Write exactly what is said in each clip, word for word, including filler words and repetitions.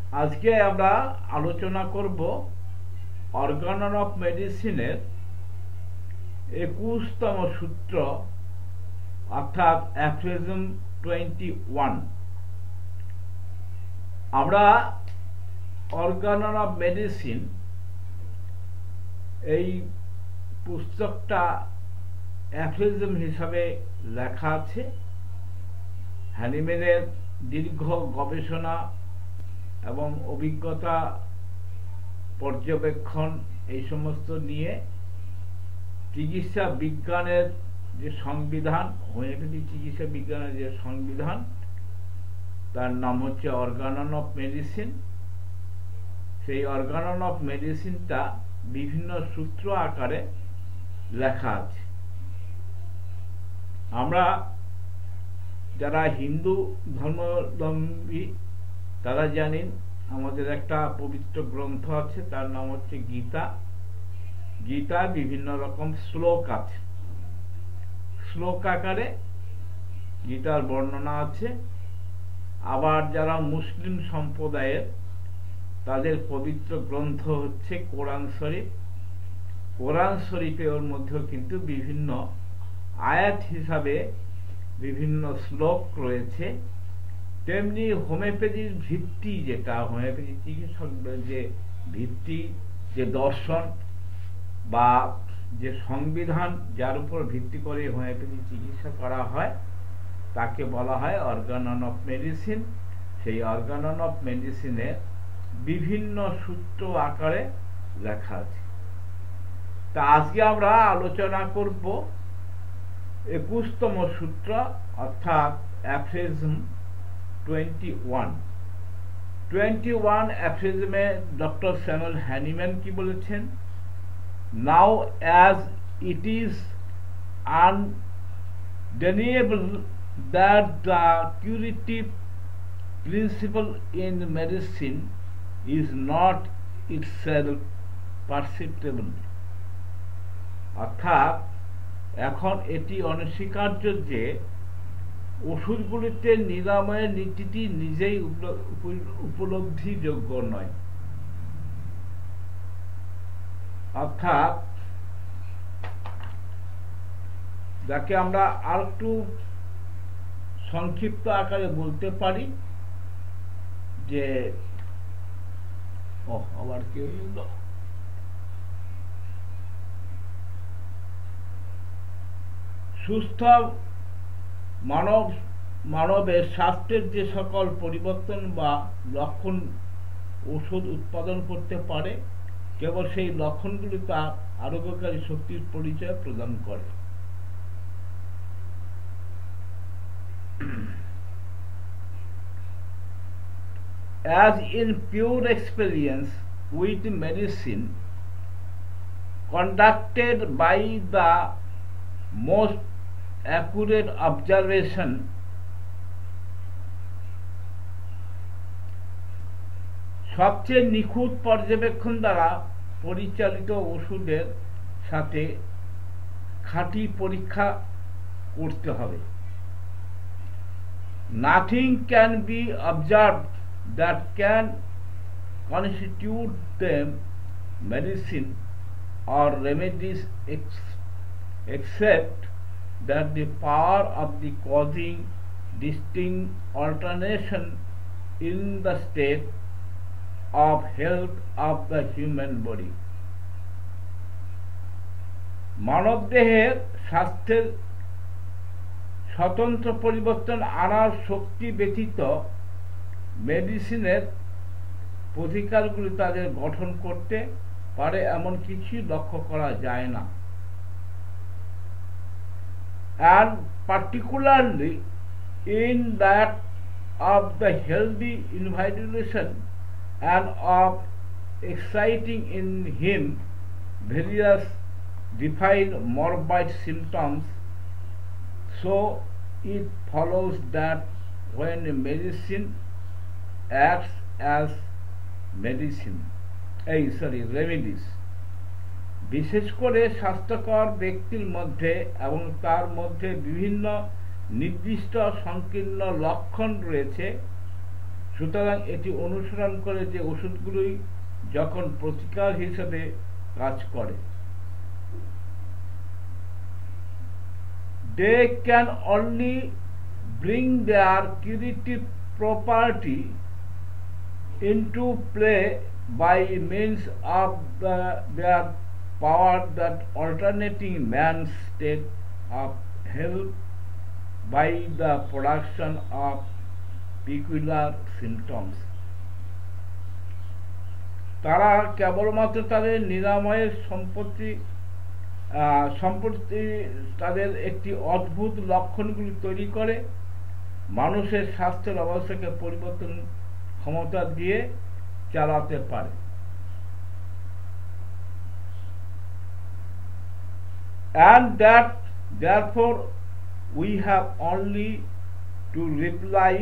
আজকে আমরা আলোচনা করব অর্গানন অফ মেডিসিনের একুশতম সূত্র অর্থাৎ অ্যাফরিজম টোয়েন্টি ওয়ান। আমরা অর্গানন অফ মেডিসিন এই পুস্তকটা অ্যাফরিজম হিসাবে লেখা আছে। হ্যানিম্যানের দীর্ঘ গবেষণা এবং অভিজ্ঞতা পর্যবেক্ষণ এই সমস্ত নিয়ে চিকিৎসা বিজ্ঞানের যে সংবিধান, হোমিওপ্যাথি চিকিৎসা বিজ্ঞানের যে সংবিধান, তার নাম হচ্ছে অর্গানন অফ মেডিসিন। সেই অর্গানন অফ মেডিসিনটা বিভিন্ন সূত্র আকারে লেখা আছে। আমরা যারা হিন্দু ধর্মাবলম্বী তারা জানেন আমাদের একটা পবিত্র গ্রন্থ আছে, তার নাম হচ্ছে গীতা। গীতা বিভিন্ন রকম শ্লোক আছে, শ্লোক আকারে গীতার বর্ণনা আছে। আবার যারা মুসলিম সম্প্রদায়ের তাদের পবিত্র গ্রন্থ হচ্ছে কোরআন শরীফ। কোরআন শরীফে ওর মধ্যেও কিন্তু বিভিন্ন আয়াত হিসাবে বিভিন্ন শ্লোক রয়েছে। তেমনি হোমিওপ্যাথির ভিত্তি, যেটা হোমিওপ্যাথি চিকিৎসকদের যে ভিত্তি, যে দর্শন বা যে সংবিধান যার উপর ভিত্তি করে হোমিওপ্যাথি চিকিৎসা করা হয়, তাকে বলা হয় অর্গানন অফ মেডিসিন। সেই অর্গানন অফ মেডিসিনে বিভিন্ন সূত্র আকারে লেখা আছে। তা আজকে আমরা আলোচনা করব একুশতম সূত্র অর্থাৎ aphorism twenty one. Twenty one অ্যাফরিজমে ডক্টর স্যামুয়েল হ্যানিম্যান কি বলেছেন? Now as it is undeniable that the curative principle in medicine is not itself perceptible. অর্থাৎ এখন এটি অনস্বীকার্য যে ওষুধগুলিতে নিরাময়ের নীতিটি নিজেই উপলব্ধিযোগ্য নয়। অর্থাৎ যাকে আমরা আর একটু সংক্ষিপ্ত আকারে বলতে পারি যে ও আবার কি হইল, সুস্থ মানব মানবের স্বাস্থ্যের যে সকল পরিবর্তন বা লক্ষণ ওষুধ উৎপাদন করতে পারে, কেবল সেই লক্ষণগুলি তার আরোগ্যকারী শক্তির পরিচয় প্রদান করে। As in pure experience with medicine conducted by the most accurate observation, সবচেয়ে নিখুঁত পর্যবেক্ষণ দ্বারা পরিচালিত ওষুধের সাথে খাঁটি পরীক্ষা করতে হবে। Nothing can be observed that can constitute them medicine or remedies ex- except that the power of the causing distinct alternation in the state of health of the human body. মানবদেহের স্বাস্থ্যের স্বতন্ত্র পরিবর্তন আনার শক্তি ব্যতীত মেডিসিনের প্রতিকারগুলি তাদের গঠন করতে পারে এমন কিছু লক্ষ্য করা যায় না। And particularly in that of the healthy individuation and of exciting in him various defined morbid symptoms, so it follows that when medicine acts as medicine, এই সরি রেমেডিস, বিশেষ করে স্বাস্থ্যকর ব্যক্তির মধ্যে এবং তার মধ্যে বিভিন্ন নির্দিষ্ট সংকীর্ণ লক্ষণ রয়েছে, সুতরাং এটি অনুসরণ করে যে ওষুধগুলোই যখন প্রতিকার হিসেবে কাজ করে, they can only bring their curative property into play by means of the, their power that alternating man's state of health by the production of peculiar symptoms. তারা কেবলমাত্র তাদের নিরাময়ের সম্পত্তি সম্পত্তি তাদের একটি অদ্ভুত লক্ষণগুলি তৈরি করে মানুষের স্বাস্থ্যের অবস্থাকে পরিবর্তন ক্ষমতা দিয়ে চালাতে পারে। And that therefore we have only to rely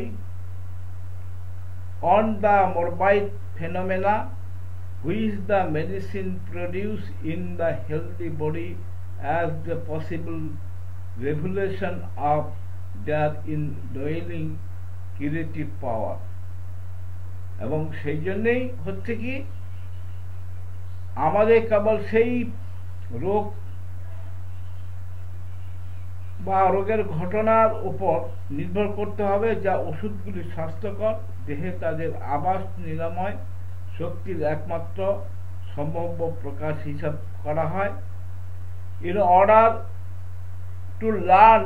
on the morbid phenomena which the medicine produce in the healthy body as the possible revelation of their indwelling curative power. এবং সেই জন্যই হচ্ছে কি আমাদের কেবল সেই রোগ বা রোগের ঘটনার উপর নির্ভর করতে হবে যা ওষুধগুলি স্বাস্থ্যকর দেহে তাদের আবাস নিরাময় শক্তির একমাত্র সম্ভাব্য প্রকাশ হিসাব করা হয়। In order to learn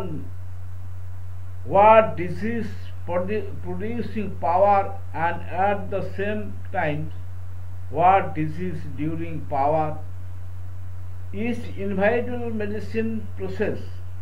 what disease producing power and at the same time what disease during power is inevitable medicine process.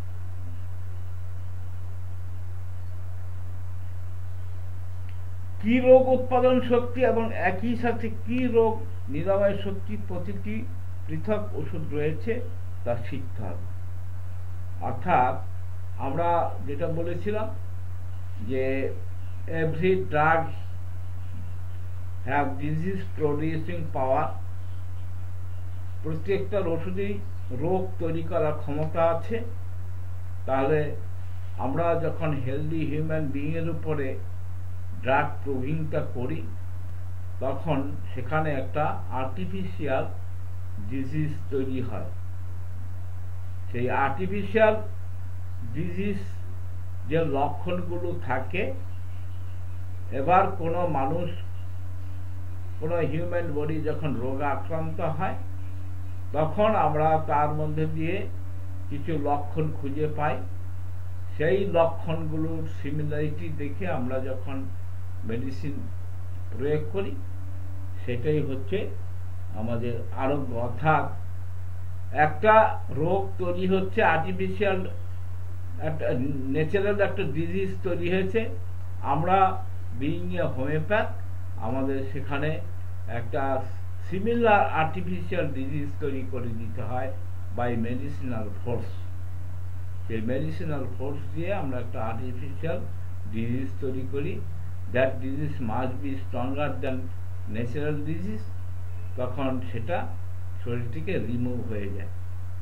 কি রোগ উৎপাদন শক্তি এবং একই সাথে কি রোগ নিরাময় শক্তি প্রতিটি পৃথক ওষুধ রয়েছে তা শিখতে হবে। অর্থাৎ আমরা যেটা বলেছিলাম যে every drug have disease producing power, প্রত্যেকটার ওষুধেই রোগ তৈরি করার ক্ষমতা আছে। তাহলে আমরা যখন হেলদি হিউম্যান বিইংয়ের উপরে ড্রাগ প্রুভিংটা করি তখন সেখানে একটা আর্টিফিশিয়াল ডিজিজ তৈরি হয়। সেই আর্টিফিশিয়াল ডিজিজ যে লক্ষণগুলো থাকে, এবার কোনো মানুষ কোনো হিউম্যান বডি যখন রোগে আক্রান্ত হয় তখন আমরা তার মধ্যে দিয়ে কিছু লক্ষণ খুঁজে পাই। সেই লক্ষণগুলোর সিমিলারিটি দেখে আমরা যখন মেডিসিন প্রয়োগ করি সেটাই হচ্ছে আমাদের আরোগ্য। অর্থাৎ একটা রোগ তৈরি হচ্ছে আর্টিফিশিয়াল, একটা ন্যাচারাল একটা ডিজিজ তৈরি হয়েছে, আমরা বিইং এ হোমিওপ্যাথ আমাদের সেখানে একটা সিমিলার আর্টিফিশিয়াল ডিজিজ তৈরি করে দিতে হয় বাই মেডিসিনাল ফোর্স। সেই মেডিসিনাল ফোর্স দিয়ে আমরা একটা আর্টিফিশিয়াল ডিজিজ তৈরি করি। That disease must be stronger than natural disease, তখন সেটা শরীর থেকে রিমুভ হয়ে যায়।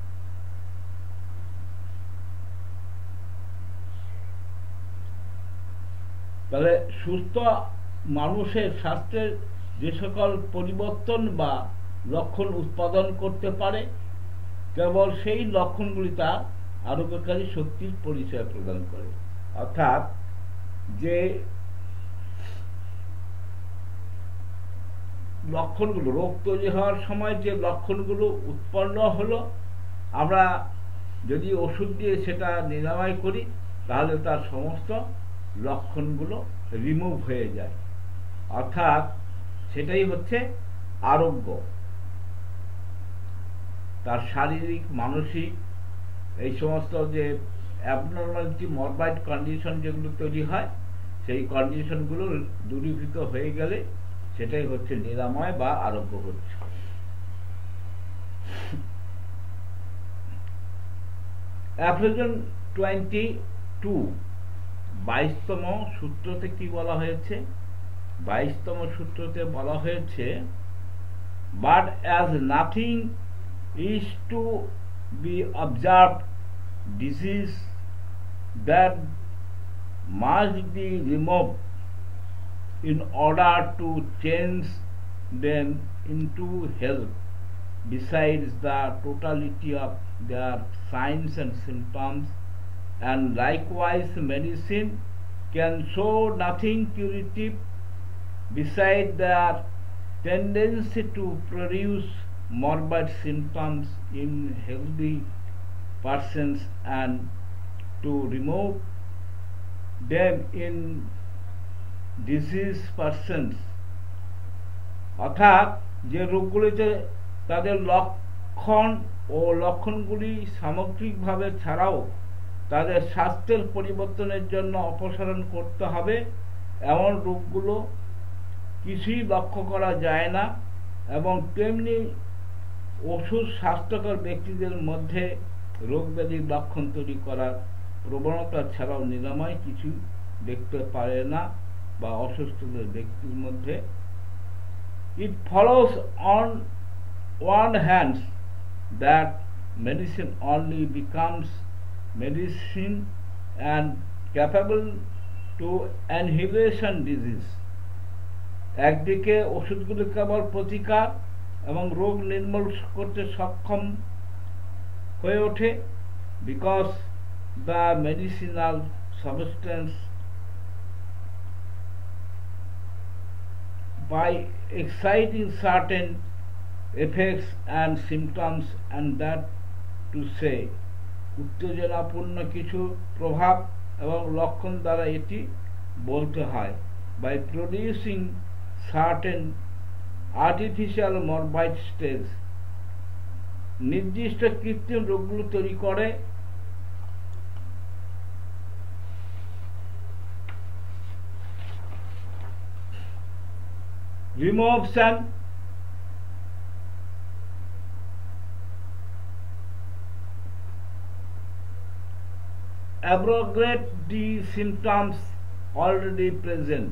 তাহলে সুস্থ মানুষের স্বাস্থ্যের যে সকল পরিবর্তন বা লক্ষণ উৎপাদন করতে পারে কেবল সেই লক্ষণগুলি তার আরোগ্যকারী শক্তির পরিচয় প্রদান করে। অর্থাৎ যে লক্ষণগুলো রোগ তৈরি হওয়ার সময় যে লক্ষণগুলো উৎপন্ন হলো, আমরা যদি ওষুধ দিয়ে সেটা নিরাময় করি তাহলে তার সমস্ত লক্ষণগুলো রিমুভ হয়ে যায়। অর্থাৎ সেটাই হচ্ছে আরোগ্য। তার শারীরিক মানসিক এই সমস্ত যে অ্যাবনর্মালিটি মরবাইড কন্ডিশন যেগুলো তৈরি হয় সেই কন্ডিশনগুলো দূরীভূত হয়ে গেলে সেটাই হচ্ছে নিরাময় বা আরোগ্য হচ্ছে। অ্যাফ্রিজন টোয়েন্টি টু বাইশতম সূত্রতে কি বলা হয়েছে? বাইশতম সূত্রতে বলা হয়েছে, but as nothing is to be observed disease that must be removed in order to change them into health, besides the totality of their signs and symptoms, and likewise medicine can show nothing curative besides their tendency to produce morbid symptoms in healthy persons and to remove them in diseased persons. অর্থাৎ যে রোগগুলিতে তাদের লক্ষণ ও লক্ষণগুলি সামগ্রিকভাবে ছাড়াও তাদের স্বাস্থ্যের পরিবর্তনের জন্য অপসারণ করতে হবে, এমন রোগগুলো কিছুই লক্ষ্য করা যায় না, এবং তেমনি ওষুধ স্বাস্থ্যকর ব্যক্তিদের মধ্যে রোগ ব্যাধির লক্ষণ তৈরি করার প্রবণতা ছাড়াও নিরাময় কিছু দেখতে পারে না বা অসুস্থদের ব্যক্তির মধ্যে। It follows on one hand that medicine only becomes medicine and capable to annihilation disease. একদিকে ওষুধগুলি কেবল প্রতিকার এবং রোগ নির্মূল করতে সক্ষম হয়ে ওঠে, because the medicinal substance by exciting certain effects and symptoms, and that to say উত্তেজনাপূর্ণ কিছু প্রভাব এবং লক্ষণ দ্বারা এটি বলতে হয়, by producing certain artificial morbid states, নির্দিষ্ট কৃত্রিম রোগগুলো তৈরি করে। removes and abrogate the symptoms already present,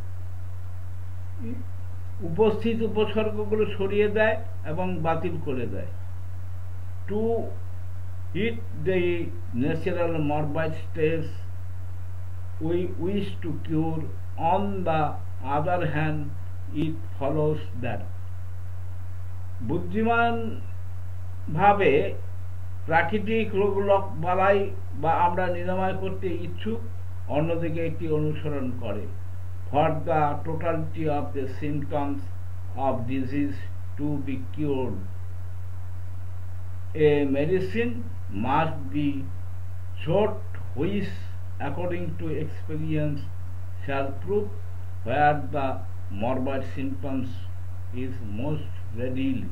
উপস্থিত উপসর্গগুলো সরিয়ে দেয় এবং বাতিল করে দেয়। to hit the natural morbid states we wish to cure, on the other hand it follows that বুদ্ধিমান ভাবে প্রাকৃতিক রোগ বালাই বা আমরা নিরাময় করতে ইচ্ছুক অন্যদিকে এটি অনুসরণ করে। for the totality of the symptoms of disease to be cured, a medicine must be sought which according to experience shall prove where the morbid symptoms is most readily.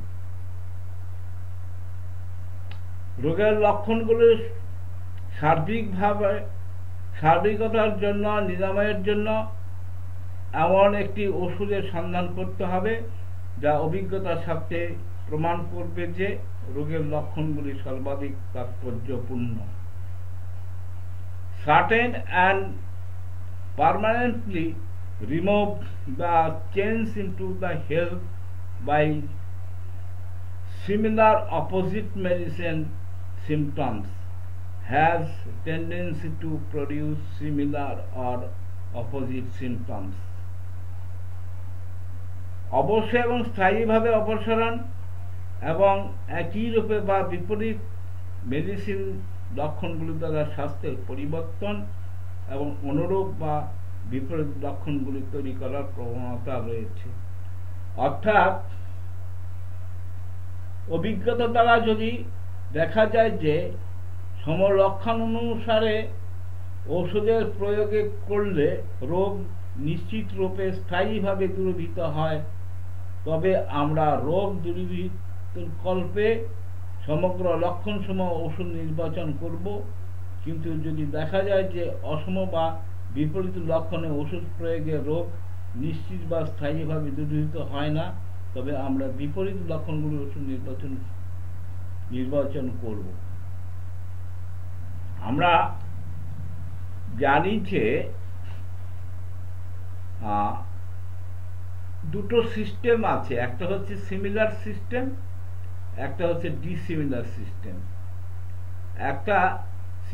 রোগের লক্ষণগুলো সার্বিকভাবে সার্বিকতার জন্য নিরাময়ের জন্য এমন একটি ওষুধের সন্ধান করতে হবে যা অভিজ্ঞতার সাথে প্রমাণ করবে যে রোগের লক্ষণগুলি সর্বাধিক তাৎপর্যপূর্ণ। Certain and permanently remove the change into the health by similar opposite medicine symptoms has tendency to produce similar or opposite symptoms. অবশ্য এবং স্থায়ীভাবে অপসারণ এবং একই রূপে বা বিপরীত মেডিসিন লক্ষণগুলি দ্বারা স্বাস্থ্যের পরিবর্তন এবং অনুরূপ বা বিপরীত লক্ষণগুলি তৈরি করার প্রবণতা রয়েছে। অর্থাৎ অভিজ্ঞতা দ্বারা যদি দেখা যায় যে সমলক্ষণ অনুসারে ঔষধের প্রয়োগে করলে রোগ নিশ্চিত রূপে স্থায়ীভাবে দূরীভূত হয়, তবে আমরা রোগ দূরীভূতের কল্পে সমগ্র লক্ষণসমূহ ওষুধ নির্বাচন করব। কিন্তু যদি দেখা যায় যে অসম বা বিপরীত লক্ষণে ওষুধ প্রয়োগে রোগ নিশ্চিত বা স্থায়ীভাবে দূরীভূত হয় না, তবে আমরা বিপরীত লক্ষণগুলি ওষুধ নির্বাচন নির্বাচন করব। আমরা জানি যে দুটো সিস্টেম আছে, একটা হচ্ছে সিমিলার সিস্টেম, একটা হচ্ছে ডিসিমিলার সিস্টেম। একটা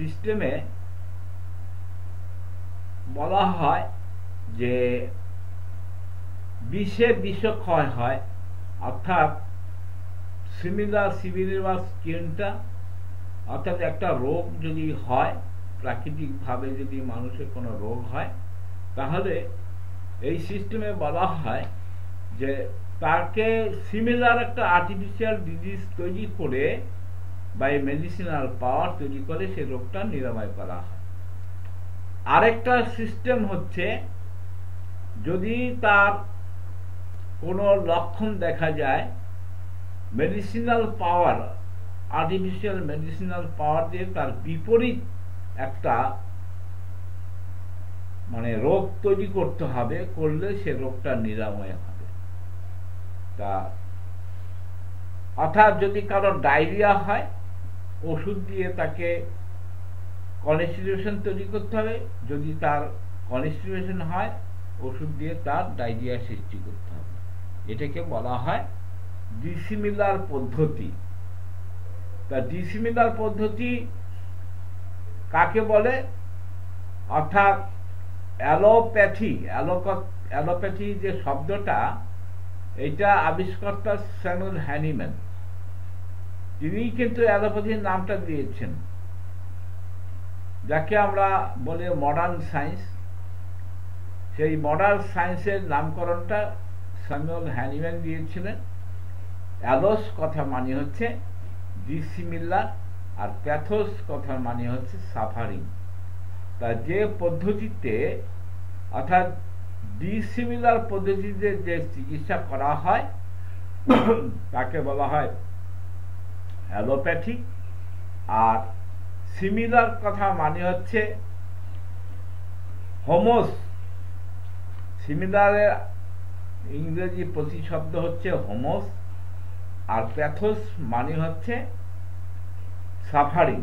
সিস্টেমে বলা হয় যে বিষে বিষক্ষয় হয়, অর্থাৎ সিমিলার সিভিলিভার স্কিনটা, অর্থাৎ একটা রোগ যদি হয়, প্রাকৃতিকভাবে যদি মানুষের কোনো রোগ হয়, তাহলে এই সিস্টেমে বলা হয় যে তাকে সিমিলার একটা আর্টিফিশিয়াল ডিজিজ তৈরি করে বা মেডিসিনাল পাওয়ার তৈরি করে সে রোগটা নিরাময় করা হয়। আরেকটা সিস্টেম হচ্ছে যদি তার কোনো লক্ষণ দেখা যায়, medicinal power, artificial medicinal power দিয়ে তার বিপরীত একটা মানে রোগ তৈরি করতে হবে, করলে সে রোগটা নিরাময় হবে। তা অর্থাৎ যদি কারো ডায়রিয়া হয়, ওষুধ দিয়ে তাকে কনস্টিটিউশন তৈরি করতে হবে, যদি তার কনস্টিটিউশন হয় ওষুধ দিয়ে তার ডায়রিয়া সৃষ্টি করতে হবে। এটাকে বলা হয় ডিসিমিলার পদ্ধতি। তা ডিসিমিলার পদ্ধতি কাকে বলে? অর্থাৎ অ্যালোপ্যাথি, অ্যালোপ্যাথি যে শব্দটা, এটা আবিষ্কর্তা স্যামুয়েল হ্যানিম্যান, তিনি কিন্তু অ্যালোপ্যাথির নামটা দিয়েছেন, যাকে আমরা বলি মডার্ন সায়েন্স। সেই মডার্ন সায়েন্সের নামকরণটা স্যামুয়েল হ্যানিম্যান দিয়েছিলেন। অ্যালোস কথা মানে হচ্ছে ডিসিমিলার, আর প্যাথোস কথার মানে হচ্ছে সাফারিং। তা যে পদ্ধতিতে, অর্থাৎ ডিসিমিলার পদ্ধতিতে যে চিকিৎসা করা হয় তাকে বলা হয় অ্যালোপ্যাথি। আর সিমিলার কথা মানে হচ্ছে হোমোস। সিমিলারের ইংরেজি প্রতিশব্দ হচ্ছে হোমোস, আর প্যাথোস মানে হচ্ছে সাফারিং।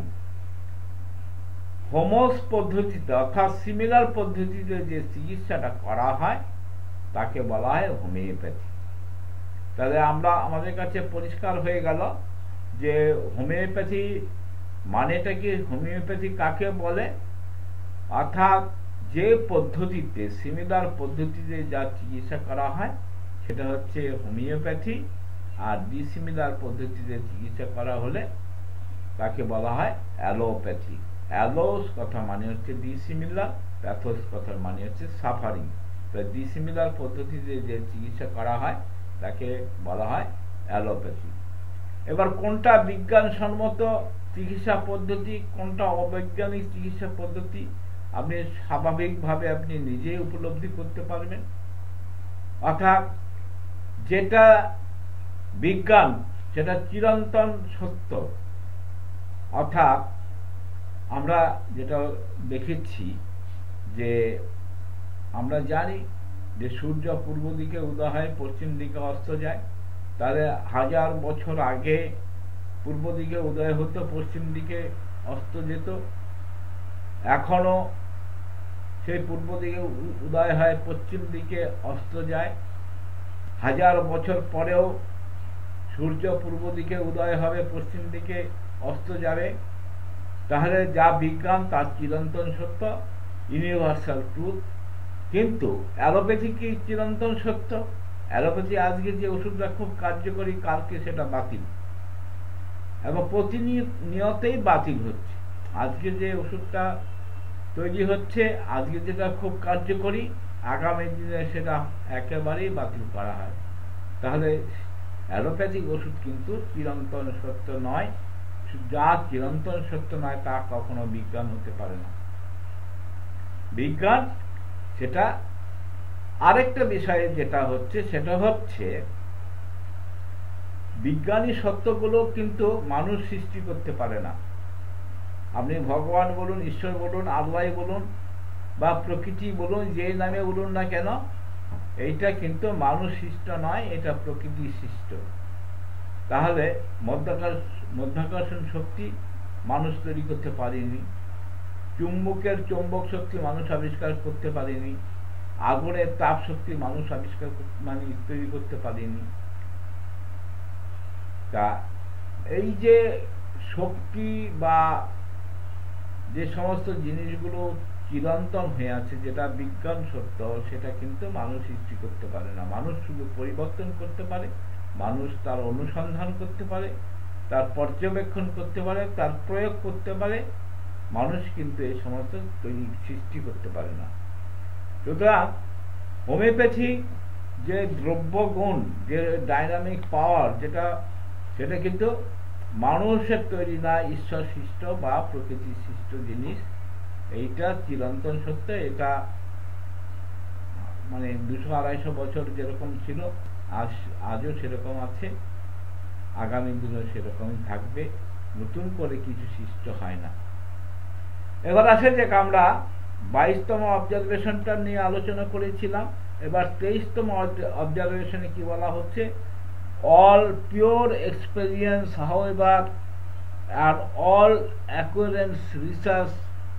হোমোস পদ্ধতিতে অর্থাৎ সিমিলার পদ্ধতিতে যে চিকিৎসাটা করা হয় তাকে বলা হয় হোমিওপ্যাথি। তাহলে আমরা আমাদের কাছে পরিষ্কার হয়ে গেল যে হোমিওপ্যাথি মানেটা কি, হোমিওপ্যাথি কাকে বলে। অর্থাৎ যে পদ্ধতিতে, সিমিলার পদ্ধতিতে যা চিকিৎসা করা হয় সেটা হচ্ছে হোমিওপ্যাথি, আর ডিসিমিলার পদ্ধতিতে চিকিৎসা করা হলে তাকে বলা হয় অ্যালোপ্যাথি। অ্যালোস কথা মানে হচ্ছে ডিসিমিলার, প্যাথোস কথা মানে হচ্ছে সাফারিং। তো ডিসিমিলার পদ্ধতিতে যে চিকিৎসা করা হয় তাকে বলা হয় অ্যালোপ্যাথি। এবার কোনটা বিজ্ঞানসম্মত চিকিৎসা পদ্ধতি, কোনটা অবৈজ্ঞানিক চিকিৎসা পদ্ধতি, আপনি স্বাভাবিকভাবে আপনি নিজেই উপলব্ধি করতে পারবেন। অর্থাৎ যেটা বিজ্ঞান সেটা চিরন্তন সত্য। অর্থাৎ আমরা যেটা দেখেছি যে আমরা জানি যে সূর্য পূর্ব দিকে উদয় হয়, পশ্চিম দিকে অস্ত যায়। তাহলে হাজার বছর আগে পূর্ব দিকে উদয় হতো, পশ্চিম দিকে অস্ত যেত। এখনো সেই পূর্ব দিকে উদয় হয়, পশ্চিম দিকে অস্ত যায়। হাজার বছর পরেও সূর্য পূর্ব দিকে উদয় হবে, পশ্চিম দিকে অস্ত যাবে। তাহলে যা বিজ্ঞান তার চিরন্তন সত্য, ইউনিভার্সাল ট্রুথ। কিন্তু অ্যালোপ্যাথি কি চিরন্তন সত্য? অ্যালোপ্যাথি আজকে যে ওষুধটা খুব কার্যকরী, কালকে সেটা বাতিল, এবং প্রতিনিয়তেই বাতিল হচ্ছে। আজকে যে ওষুধটা তৈরি হচ্ছে, আজকে যেটা খুব কার্যকরী, আগামী দিনে সেটা একেবারেই বাতিল করা হয়। তাহলে অ্যালোপ্যাথিক ওষুধ কিন্তু চিরন্তন সত্য নয়। যা চিরন্তন সত্য নয় তা কখনো বিজ্ঞান হতে পারে না। বিজ্ঞান সেটা আরেকটা বিষয়ে যেটা হচ্ছে, সেটা হচ্ছে বিজ্ঞানী সত্যগুলো কিন্তু মানুষ সৃষ্টি করতে পারে না। আপনি ভগবান বলুন, ঈশ্বর বলুন, আল্লাহ বলুন, বা প্রকৃতি বলুন, যে নামে বলুন না কেন, এইটা কিন্তু মানুষ সৃষ্ট নয়, এটা প্রকৃতি সৃষ্ট। তাহলে মধ্যাকর্ষণ শক্তি মানুষ তৈরি করতে পারেনি, চুম্বকের চৌম্বক শক্তি মানুষ আবিষ্কার করতে পারেনি, আগুনের তাপ শক্তি মানুষ আবিষ্কার মানে তৈরি করতে পারেনি। তা এই যে শক্তি বা যে সমস্ত জিনিসগুলো চিরন্তন হয়ে আছে, যেটা বিজ্ঞান সত্য, সেটা কিন্তু মানুষ সৃষ্টি করতে পারে না। মানুষ শুধু পরিবর্তন করতে পারে, মানুষ তার অনুসন্ধান করতে পারে, তার পর্যবেক্ষণ করতে পারে, তার প্রয়োগ করতে পারে। মানুষ কিন্তু এই সমস্ত তৈরি সৃষ্টি করতে পারে না। সুতরাং হোমিওপ্যাথি যে দ্রব্যগুণ, যে ডাইনামিক পাওয়ার, যেটা সেটা কিন্তু মানুষের তৈরি না, ঈশ্বর সৃষ্ট বা প্রকৃতি সৃষ্ট জিনিস। এইটা চিরন্তন সত্য। এটা মানে দুশো আড়াইশো বছর যেরকম ছিল, আজ আজও সেরকম আছে, আগামী দিনেও সেরকমই থাকবে। নতুন করে কিছু সৃষ্ট হয় না। এবার আসে যে আমরা বাইশতম অবজারভেশনটা নিয়ে আলোচনা করেছিলাম। এবার তেইশতম অবজারভেশনে কি বলা হচ্ছে, all pure experience however and all occurrence research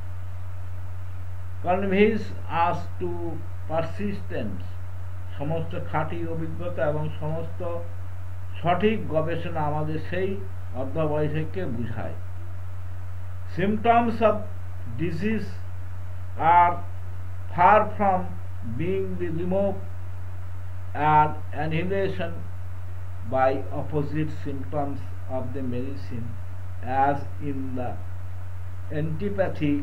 conveys us to persistence। সমস্ত খাঁটি অভিজ্ঞতা এবং সমস্ত সঠিক গবেষণা আমাদের সেই অধ্যবসায়কে বুঝায়। Symptoms of disease are far from being removed and annihilation by opposite symptoms of the medicine, as in the antipathy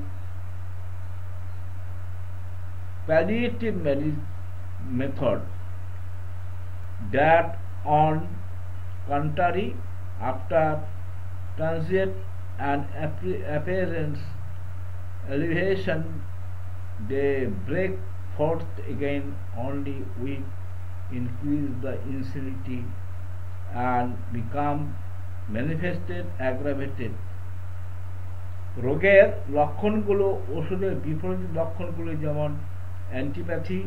palliative method, that on contrary, after transient and appearance elevation, they break forth again only with increase the insanity and become manifested aggravated। রোগের লক্ষণগুলো ওষুধের বিপরীত লক্ষণগুলো, যেমন antipathy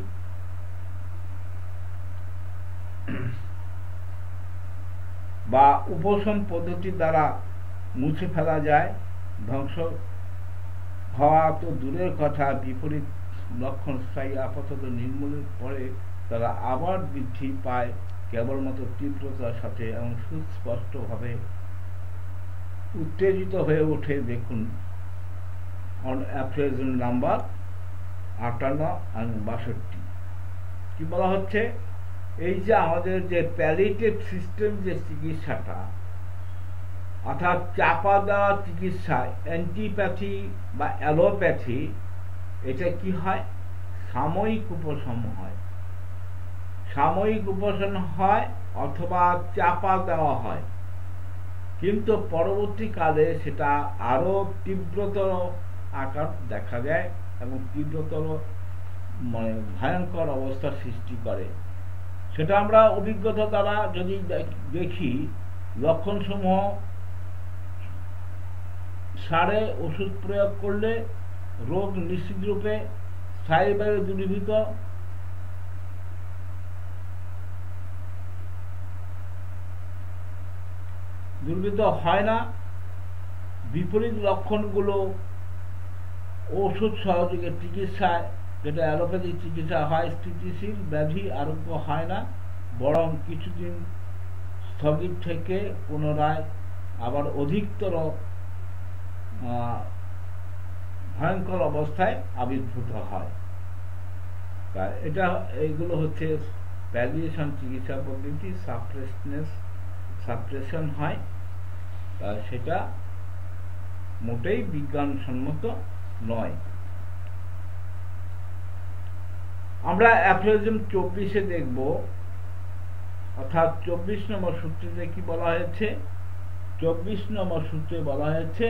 বা উপশম পদ্ধতি দ্বারা মুছে ফেলা যায়, ধ্বংস হওয়া তো দূরের কথা, বিপরীত লক্ষণ স্থায়ী আপাতত নির্মূলের পরে তারা আবার বৃদ্ধি পায় কেবলমাত্র তীব্রতার সাথে এবং সুস্পষ্টভাবে উত্তেজিত হয়ে ওঠে। দেখুন অ্যাপ্রেজন নাম্বার আটান্ন এবং বাষট্টি। কি বলা হচ্ছে, এই যে আমাদের যে প্যালিয়েটিভ সিস্টেম, যে চিকিৎসাটা, অর্থাৎ চাপা দেওয়া চিকিৎসা, অ্যান্টিপ্যাথি বা অ্যালোপ্যাথি, এটা কি হয়, সাময়িক উপশম হয়, সাময়িক উপশম হয় অথবা চাপা দেওয়া হয়, কিন্তু পরবর্তীকালে সেটা আরো তীব্রতর আকার দেখা দেয় এবং তীব্রতর মানে ভয়ঙ্কর অবস্থার সৃষ্টি করে। সেটা আমরা অভিজ্ঞতা দ্বারা যদি দেখি, লক্ষণসমূহ সারে ওষুধ প্রয়োগ করলে রোগ নিশ্চিতরূপে স্থায়ীভাবে দূরীভূত দূরীভূত হয় না। বিপরীত লক্ষণগুলো ওষুধ সহযোগে চিকিৎসায়, যেটা অ্যালোপ্যাথিক চিকিৎসা হয়, স্থিতিশীল ব্যাধি আরোগ্য হয় না, বরং কিছুদিন স্থগিত থেকে পুনরায় আবার অধিকতর ভয়ঙ্কর অবস্থায় আবির্ভূত হয়। এটা এইগুলো হচ্ছে প্যালিয়েশন চিকিৎসা পদ্ধতি। সাপ্রেসনেস সাপ্রেশন হয়, সেটা মোটেই বিজ্ঞানসম্মত নয়। আমরা অ্যাফোরিজম চব্বিশে দেখব, অর্থাৎ চব্বিশ নম্বর সূত্রে কি বলা হয়েছে। চব্বিশ নম্বর সূত্রে বলা হয়েছে,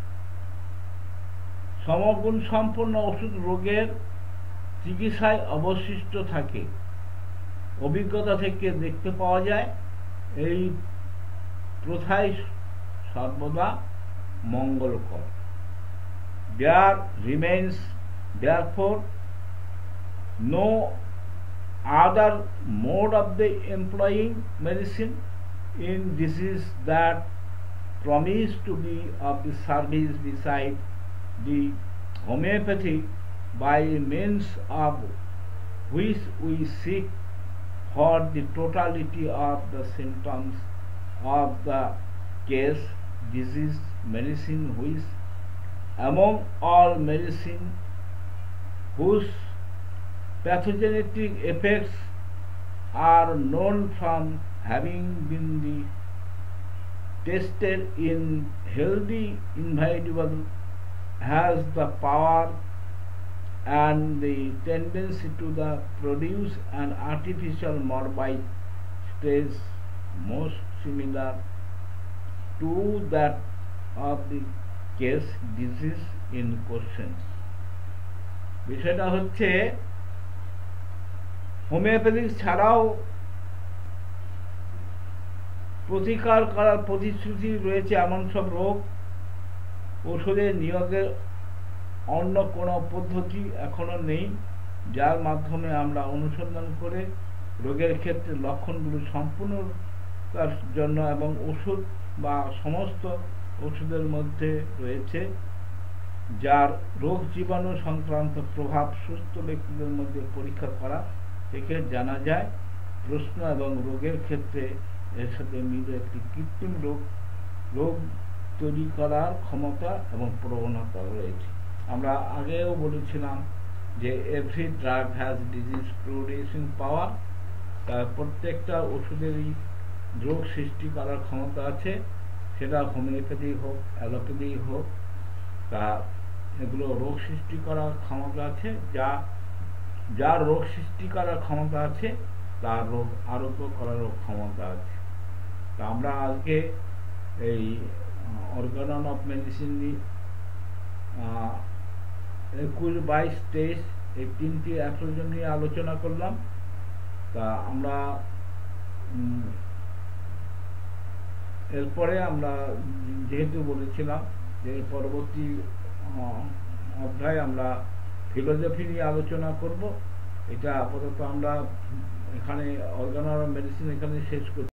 সমগুণ সম্পন্ন ওষুধ রোগের চিকিৎসায় অবশিষ্ট থাকে। অভিজ্ঞতা থেকে দেখতে পাওয়া যায় এই প্রথাই সর্বদা মঙ্গলকর। There remains therefore no other mode of the employing medicine in disease that promise to be of the service beside the homeopathy, by means of which we seek for the totality of the symptoms of the case, disease, medicine which among all medicine whose pathogenic effects are known from having been the tested in healthy individual, has the power and the tendency to the produce an artificial morbid stage most similar to that of the case disease in question. বিষয়টা হচ্ছে homeopathy ছাড়াও প্রতিকার করার প্রতিশ্রুতি রয়েছে এমন সব রোগ ওষুধের নিয়োগের অন্য কোনো পদ্ধতি এখনো নেই, যার মাধ্যমে আমরা অনুসন্ধান করে রোগের ক্ষেত্রে লক্ষণগুলো সম্পূর্ণ জন্য এবং ওষুধ বা সমস্ত ওষুধের মধ্যে রয়েছে যার রোগ জীবাণু সংক্রান্ত প্রভাব সুস্থ ব্যক্তিদের মধ্যে পরীক্ষা করা থেকে জানা যায়। প্রশ্ন এবং রোগের ক্ষেত্রে এর সাথে মিলে একটি কৃত্রিম রোগ রোগ তৈরি করার ক্ষমতা এবং প্রবণতা রয়েছে। আমরা আগেও বলেছিলাম যে every drug has disease producing power, তার প্রত্যেকটা ওষুধেরই রোগ সৃষ্টি করার ক্ষমতা আছে, সেটা হোমিওপ্যাথি হোক অ্যালোপ্যাথি হোক, তা এগুলো রোগ সৃষ্টি করার ক্ষমতা আছে। যা যার রোগ সৃষ্টি করার ক্ষমতা আছে তার রোগ আরোগ্য করারও ক্ষমতা আছে। তা আমরা আজকে এই অর্গানন অফ মেডিসিন একুশ বাইশ তেইশ এই তিনটি অ্যাপ্রোজন নিয়ে আলোচনা করলাম। তা আমরা এরপরে আমরা যেহেতু বলেছিলাম যে পরবর্তী অধ্যায়ে আমরা ফিলোসফি নিয়ে আলোচনা করব, এটা আপাতত আমরা এখানে অর্গানন অফ মেডিসিন এখানে শেষ করছি।